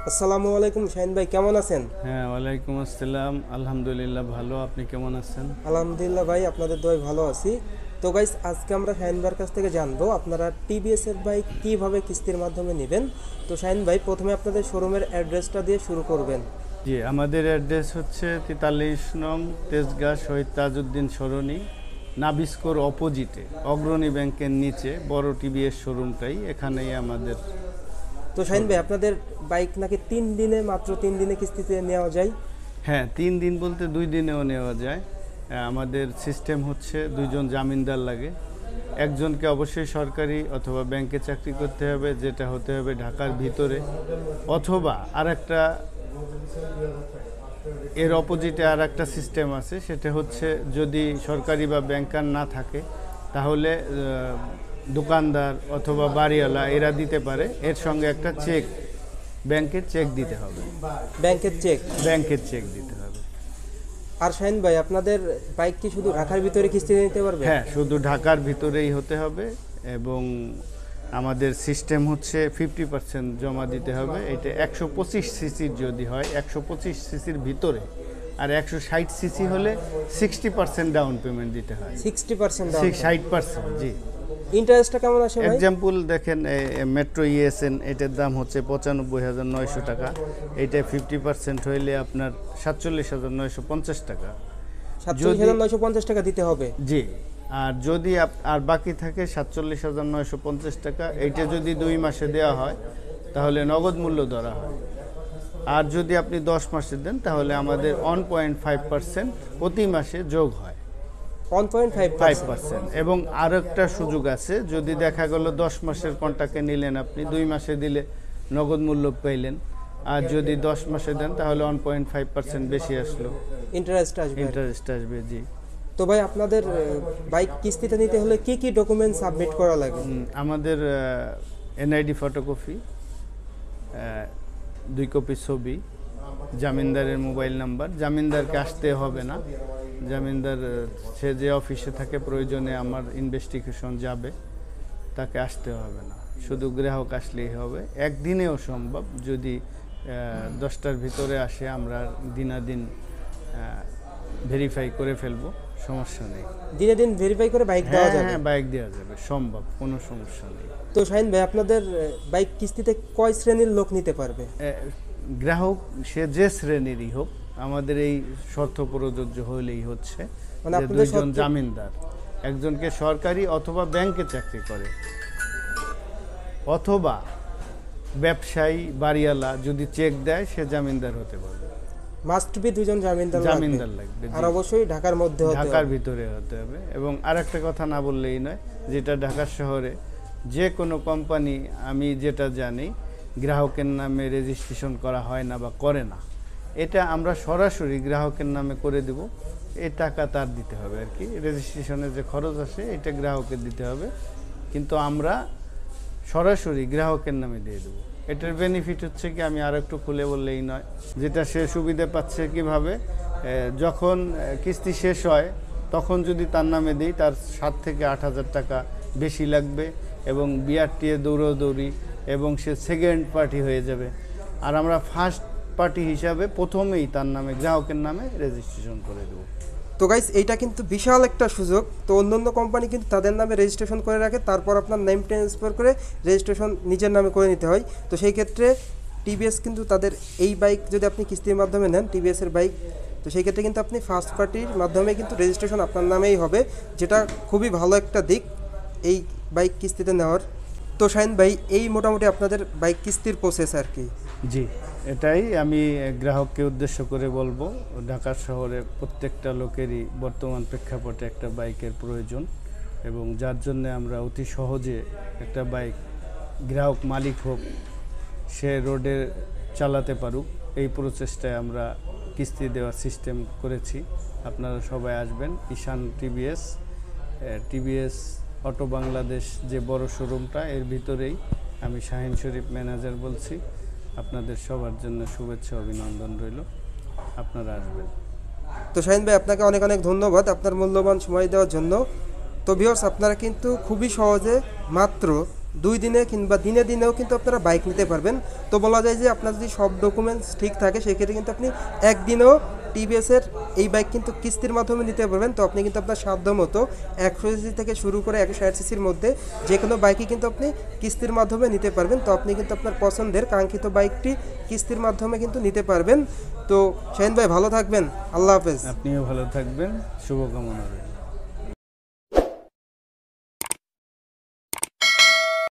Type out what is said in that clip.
আসসালামু আলাইকুম শাহিন ভাই, কেমন আছেন? হ্যাঁ, ওয়ালাইকুম আসসালাম। আলহামদুলিল্লাহ ভালো। আপনি কেমন আছেন? আলহামদুলিল্লাহ ভাই, আপনাদের দোয়ায় ভালো আছি। তো গাইস, আজকে আমরা শাহিন ভাইয়ের কাছ থেকে জানবো আপনারা টিভিএস এর বাইক কিভাবে কিস্তির মাধ্যমে নেবেন। তো শাহিন ভাই, প্রথমে আপনাদের শোরুমের অ্যাড্রেসটা দিয়ে শুরু করবেন। জি, আমাদের অ্যাড্রেস হচ্ছে 43 নং তেজগাঁ শহীদ তাজউদ্দিন সরণি, নাবিস্কোর অপোজিটে অগ্রণী ব্যাংকের নিচে বড় টিভিএস শোরুমটাই এখানেই আমাদের। তো শাহিন ভাই, আপনাদের বাইক নাকি 3 দিনে, মাত্র 3 দিনে কিস্তিতে নেওয়া যায়? হ্যাঁ, 3 দিন বলতে 2 দিনেও নেওয়া যায়। আমাদের সিস্টেম হচ্ছে 2জন জামিনদার লাগে। একজনকে অবশ্যই সরকারি অথবা ব্যাংকে চাকরি করতে হবে, যেটা হতে হবে ঢাকার ভিতরে, অথবা আরেকটা এর অপোজিটে আর একটা সিস্টেম আছে, সেটা হচ্ছে যদি সরকারি বা ব্যাংকার না থাকে তাহলে দোকানদার অথবা বাড়িওয়ালা এরা দিতে পারে। এর সঙ্গে একটা চেক, ব্যাংকের চেক দিতে হবে। ব্যাংকের চেক? ব্যাংকের চেক দিতে হবে। আর শাহিন ভাই, আপনাদের বাইক কি শুধু ঢাকার ভিতরে কিস্তিতে নিতে পারবে? হ্যাঁ, শুধু ঢাকার ভিতরেই হতে হবে এবং আমাদের সিস্টেম হচ্ছে 50% জমা দিতে হবে। এটা 125 সিসির যদি হয়, 125 সিসির ভিতরে, আর 160 সিসি হলে 60% ডাউন পেমেন্ট দিতে হয়। 60% ডাউন? 60%, জি। ইন্টারেস্টটা কেমন আসে ভাই? এক্সাম্পল দেখেন, মেট্রো ইএসএন, এটার দাম হচ্ছে 95,900 টাকা। এটা 50% হইলে আপনার 47,950 টাকা। 47,950 টাকা দিতে হবে? জি। আর যদি আর বাকি থাকে 47,950 টাকা, এইটা যদি 2 মাসে দেওয়া হয় তাহলে নগদ মূল্য ধরা হয়। আর যদি আপনি 10 মাসে দেন তাহলে আমাদের 1.5% প্রতি মাসে যোগ হয়। 1.5%? এবং আরও একটা সুযোগ আছে, যদি দেখা গেল 10 মাসের কন্ট্রাক্টে নিলেন, আপনি 2 মাসে দিলে নগদ মূল্য পেলেন, আর যদি 10 মাসে দেন তাহলে 1.5% বেশি আসলো, ইন্টারেস্ট আসবে। জি। তো ভাই, আপনাদের বাইক কিস্তিতে নিতে হলে কি কি ডকুমেন্ট সাবমিট করা লাগে? আমাদের এনআইডি ফটোকপি, 2 কপি ছবি, জামিনদারের মোবাইল নাম্বার। জামিনদারকে আসতে হবে না, জামিনদার সে যে অফিসে থাকে, প্রয়োজনে আমার ইনভেস্টিগেশন যাবে, তাকে আসতে হবে না, শুধু গ্রাহক আসলেই হবে। একদিনেও সম্ভব, যদি 10টার ভিতরে আসে আমরা দিনাদিন ভেরিফাই করে ফেলবো, সমস্যা নেই। দিনে দিন ভেরিফাই করে বাইক দেওয়া যাবে? হ্যাঁ, বাইক দেওয়া যাবে, সম্ভব, কোনো সমস্যা নেই। তো শাহিন ভাই, আপনাদের বাইক কিস্তিতে কয় শ্রেণীর লোক নিতে পারবে? গ্রাহক সে যে শ্রেণীরই হোক, আমাদের এই শর্ত প্রযোজ্য হলেই হচ্ছে। মানে যে 2জন জামিনদার, একজনকে সরকারি অথবা ব্যাংকে চাকরি করে, অথবা ব্যবসায়ী বাড়িওয়ালা যদি চেক দেয় সে জামিনদার হতে পারবে। মাস্ট বি 2জন জামিনদার লাগবে, আর অবশ্যই ঢাকার মধ্যে হতে হবে, ঢাকার ভিতরে হতে হবে। এবং আরেকটা কথা না বললেই নয়, যেটা ঢাকা শহরে যে কোনো কোম্পানি, আমি যেটা জানি, গ্রাহকের নামে রেজিস্ট্রেশন করা হয় না বা করে না। এটা আমরা সরাসরি গ্রাহকের নামে করে দেব, এই টাকা তার দিতে হবে আর কি। রেজিস্ট্রেশনের যে খরচ আসে এটা গ্রাহকের দিতে হবে, কিন্তু আমরা সরাসরি গ্রাহকের নামে দিয়ে দেবো। এটার বেনিফিট হচ্ছে কি, আমি আর একটু খুলে বললেই নয়, যেটা সে সুবিধা পাচ্ছে কিভাবে, যখন কিস্তি শেষ হয় তখন যদি তার নামে দিই, তার 7 থেকে 8,000 টাকা বেশি লাগবে এবং বিআরটিএ দৌড়াদৌড়ি, এবং সে সেকেন্ড পার্টি হয়ে যাবে। আর আমরা ফার্স্ট পার্টি হিসাবে প্রথমেই তার নামে, গ্রাহকের নামে রেজিস্ট্রেশন করে দেবো। তো গাইস, এইটা কিন্তু বিশাল একটা সুযোগ। তো অন্যান্য কোম্পানি কিন্তু তাদের নামে রেজিস্ট্রেশন করে রাখে, তারপর আপনার নেম ট্রান্সফার করে রেজিস্ট্রেশন নিজের নামে করে নিতে হয়। তো সেই ক্ষেত্রে টিভিএস কিন্তু তাদের এই বাইক যদি আপনি কিস্তির মাধ্যমে নেন, টিভিএসের বাইক, তো সেই ক্ষেত্রে কিন্তু আপনি ফার্স্ট পার্টির মাধ্যমে কিন্তু রেজিস্ট্রেশন আপনার নামেই হবে, যেটা খুবই ভালো একটা দিক এই বাইক কিস্তিতে নেওয়ার। তো শাহিন ভাই, এই মোটামুটি আপনাদের বাইক কিস্তির প্রসেস আর কি? জি, এটাই আমি গ্রাহককে উদ্দেশ্য করে বলবো। ঢাকা শহরে প্রত্যেকটা লোকেরই বর্তমান প্রেক্ষাপটে একটা বাইকের প্রয়োজন, এবং যার জন্য আমরা অতি সহজে একটা বাইক, গ্রাহক মালিক হোক, সে রোডে চালাতে পারুক, এই প্রচেষ্টায় আমরা কিস্তি দেওয়ার সিস্টেম করেছি। আপনারা সবাই আসবেন। ঈশান টিভিএস অটো বাংলাদেশ যে বড় শোরুমটা, এর ভিতরেই। আমি শাহিন শরীফ, ম্যানেজার বলছি। আপনাদের সবার জন্য শুভেচ্ছা, অভিনন্দন রইল, আপনারা আসবেন। তো শাহিন ভাই, আপনাকে অনেক অনেক ধন্যবাদ আপনার মূল্যবান সময় দেওয়ার জন্য। তো ভিউয়ার্স, আপনারা কিন্তু খুবই সহজে মাত্র 2 দিনে কিংবা দিনে দিনেও কিন্তু আপনারা বাইক নিতে পারবেন। তো বলা যায় যে আপনার যদি সব ডকুমেন্টস ঠিক থাকে সেক্ষেত্রে কিন্তু আপনি একদিনেও টিভিএসের এই বাইক কিন্তু কিস্তির মাধ্যমে নিতে পারবেন। তো আপনি কিন্তু আপনার সাধ্য মতো 100 সিসি থেকে শুরু করে 160 সিসির মধ্যে যে কোনো বাইকই কিন্তু আপনি কিস্তির মাধ্যমে নিতে পারবেন। তো আপনি কিন্তু আপনার পছন্দের কাঙ্ক্ষিত বাইকটি কিস্তির মাধ্যমে কিন্তু নিতে পারবেন। তো শাহিন ভাই ভালো থাকবেন, আল্লাহ হাফেজ। আপনিও ভালো থাকবেন, শুভকামনা রইল।